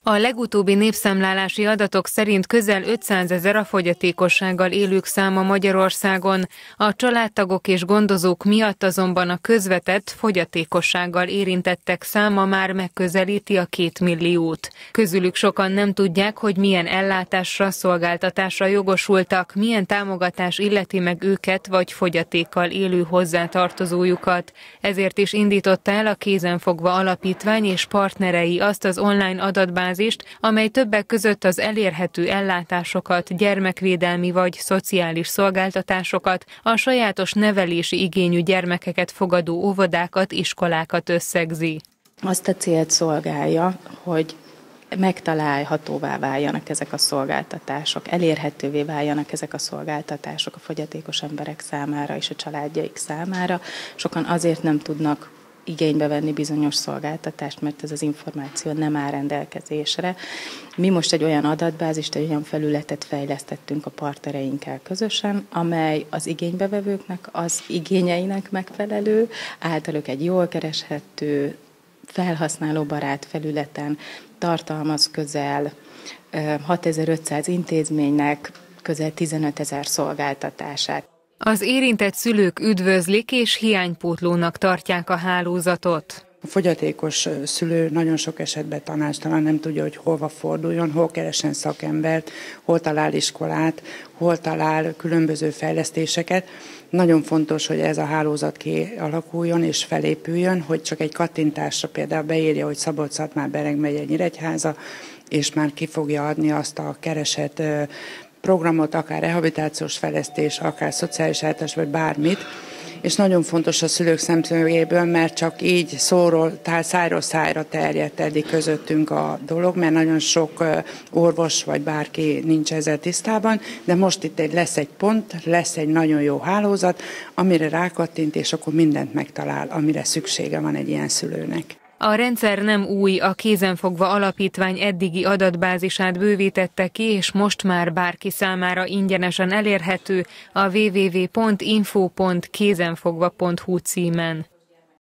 A legutóbbi népszámlálási adatok szerint közel 500 000 a fogyatékossággal élők száma Magyarországon. A családtagok és gondozók miatt azonban a közvetett fogyatékossággal érintettek száma már megközelíti a 2 milliót. Közülük sokan nem tudják, hogy milyen ellátásra, szolgáltatásra jogosultak, milyen támogatás illeti meg őket vagy fogyatékkal élő hozzátartozójukat. Ezért is indította el a Kézenfogva Alapítvány és partnerei azt az online adatbázist, amely többek között az elérhető ellátásokat, gyermekvédelmi vagy szociális szolgáltatásokat, a sajátos nevelési igényű gyermekeket fogadó óvodákat, iskolákat összegzi. Azt a célt szolgálja, hogy megtalálhatóvá váljanak ezek a szolgáltatások, elérhetővé váljanak ezek a szolgáltatások a fogyatékos emberek számára és a családjaik számára. Sokan azért nem tudnak igénybe venni bizonyos szolgáltatást, mert ez az információ nem áll rendelkezésre. Mi most egy olyan adatbázist, egy olyan felületet fejlesztettünk a partnereinkkel közösen, amely az igénybevevőknek, az igényeinek megfelelő, általuk egy jól kereshető, felhasználóbarát felületen tartalmaz közel 6500 intézménynek közel 15 000 szolgáltatását. Az érintett szülők üdvözlik és hiánypótlónak tartják a hálózatot. A fogyatékos szülő nagyon sok esetben tanácstalan, nem tudja, hogy hova forduljon, hol keressen szakembert, hol talál iskolát, hol talál különböző fejlesztéseket. Nagyon fontos, hogy ez a hálózat kialakuljon és felépüljön, hogy csak egy kattintásra például beírja, hogy Szabolcs-Szatmár-Bereg megye Nyíregyháza, és már ki fogja adni azt a keresett programot, akár rehabilitációs fejlesztés, akár szociális ellátás, vagy bármit. És nagyon fontos a szülők szemszögéből, mert csak így szájról szájra terjedt eddig közöttünk a dolog, mert nagyon sok orvos vagy bárki nincs ezzel tisztában, de most itt lesz egy pont, lesz egy nagyon jó hálózat, amire rákattint, és akkor mindent megtalál, amire szüksége van egy ilyen szülőnek. A rendszer nem új, a Kézenfogva Alapítvány eddigi adatbázisát bővítette ki, és most már bárki számára ingyenesen elérhető a www.info.kézenfogva.hu címen.